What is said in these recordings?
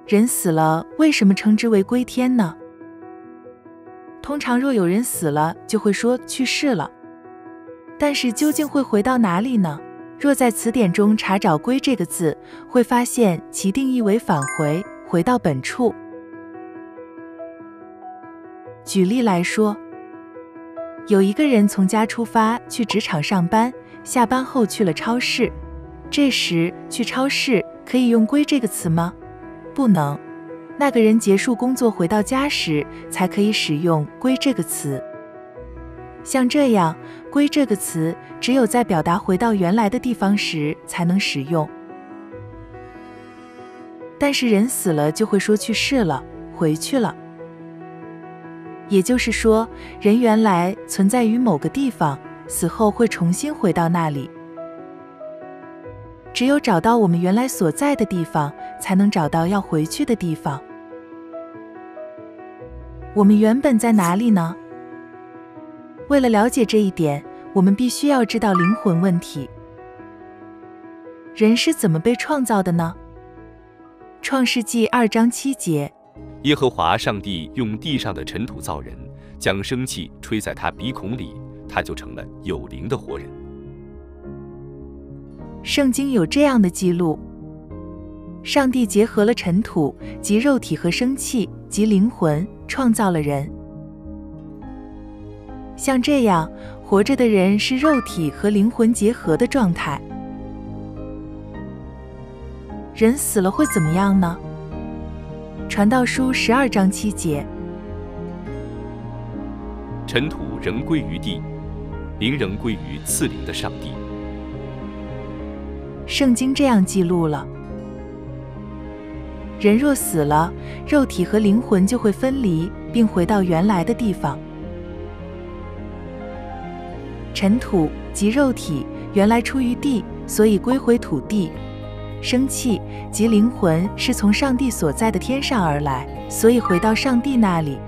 人死了，为什么称之为归天呢？通常若有人死了，就会说去世了。但是究竟会回到哪里呢？若在词典中查找归这个字，会发现其定义为返回，回到本处。举例来说，有一个人从家出发去职场上班，下班后去了超市。这时去超市可以用归这个词吗？不能。那个人结束工作回到家时才可以使用归这个词。像这样，归这个词只有在表达回到原来的地方时才能使用。但是人死了就会说去世了，回去了。也就是说，人原来存在于某个地方，死后会重新回到那里。只有找到我们原来所在的地方，才能找到要回去的地方。我们原本在哪里呢？为了了解这一点，我们必须要知道灵魂问题。人是怎么被创造的呢？创世纪2章7节， 耶和华上帝用地上的尘土造人，将生气吹在他鼻孔里，他就成了有灵的活人。 圣经有这样的记录：上帝结合了尘土，即肉体和生气，即灵魂，创造了人。像这样，活着的人是肉体和灵魂结合的状态。人死了会怎么样呢？传道书12章7节， 尘土仍归于地，灵仍归于赐灵的上帝。 圣经这样记录了：人若死了，肉体和灵魂就会分离，并回到原来的地方。尘土即肉体，原来出于地，所以归回土地。生气即灵魂是从上帝所在的天上而来，所以回到上帝那里。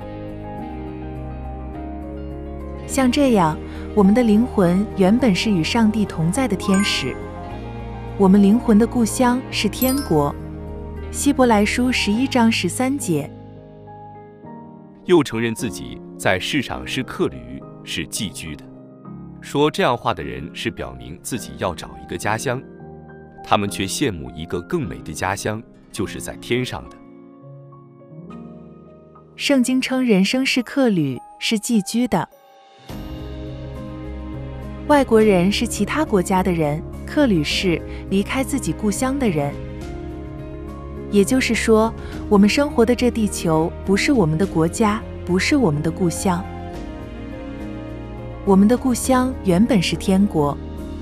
像这样，我们的灵魂原本是与上帝同在的天使。我们灵魂的故乡是天国。希伯来书11章13节， 又承认自己在世上是客旅，是寄居的。说这样话的人是表明自己要找一个家乡，他们却羡慕一个更美的家乡，就是在天上的。 圣经称人生是客旅，是寄居的。外国人是其他国家的人，客旅是离开自己故乡的人。也就是说，我们生活的这地球不是我们的国家，不是我们的故乡。我们的故乡原本是天国。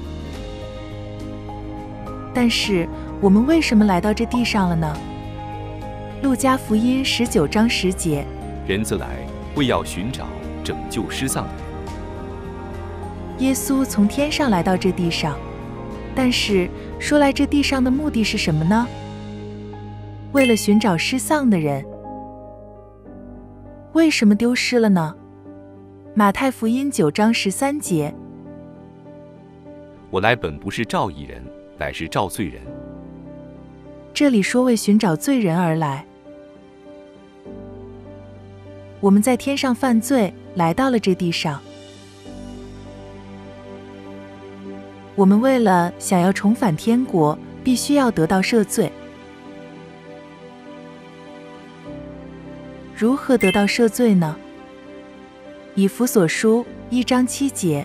但是我们为什么来到这地上了呢？路加福音19章10节， 人子来，为要寻找拯救失丧的人。 耶稣从天上来到这地上，但是说来这地上的目的是什么呢？为了寻找失丧的人。为什么丢失了呢？马太福音9章13节， 我来本不是召义人，乃是召罪人。 这里说为寻找罪人而来。我们在天上犯罪，来到了这地上。我们为了想要重返天国，必须要得到赦罪。如何得到赦罪呢？以弗所书1章7节，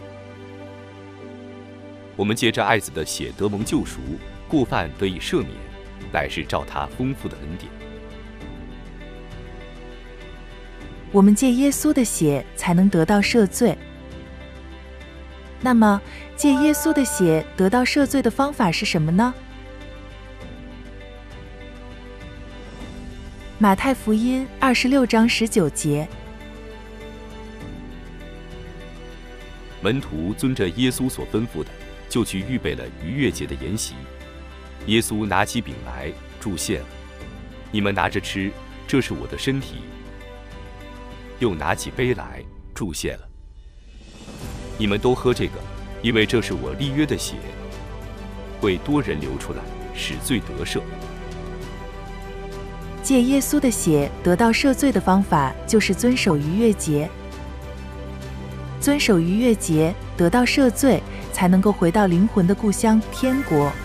我们借着爱子的血得蒙救赎，过犯得以赦免，乃是照他丰富的恩典。 我们借耶稣的血才能得到赦罪。那么，借耶稣的血得到赦罪的方法是什么呢？马太福音26章19节， 门徒遵着耶稣所吩咐的，就去预备了逾越节的筵席。耶稣拿起饼来，祝谢了，你们拿着吃，这是我的身体。又拿起杯来，祝谢了，你们都喝这个，因为这是我立约的血，为多人流出来，使罪得赦。 借耶稣的血得到赦罪的方法就是遵守逾越节。遵守逾越节，得到赦罪，才能够回到灵魂的故乡天国。